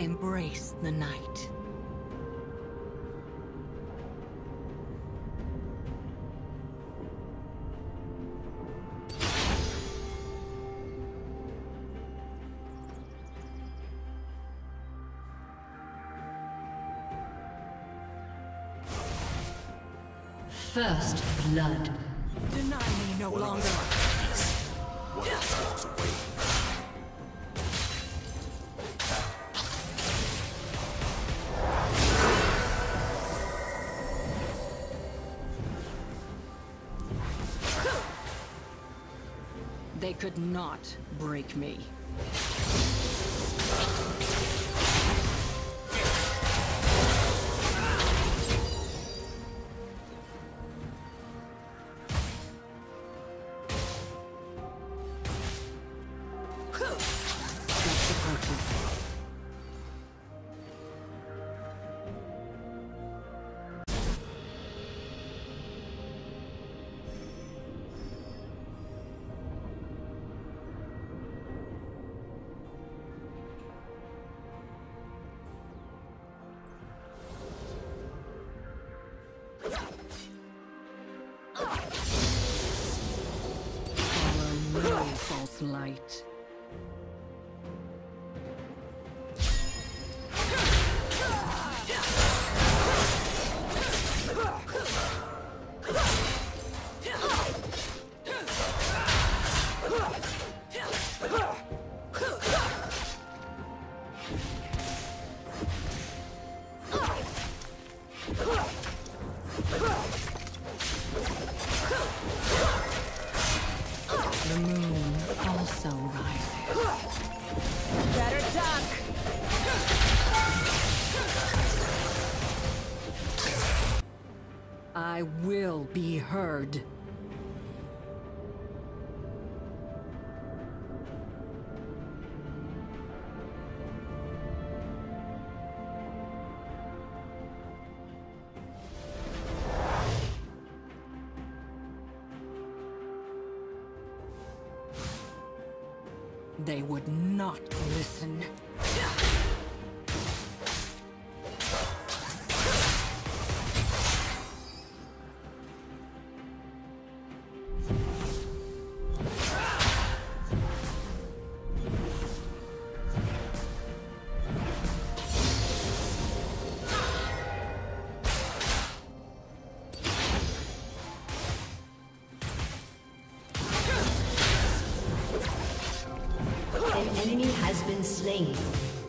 Embrace the night. First blood. Deny me no longer. They could not break me. False light. The moon also rises. Better duck! I will be heard. They would not listen. An enemy has been slain.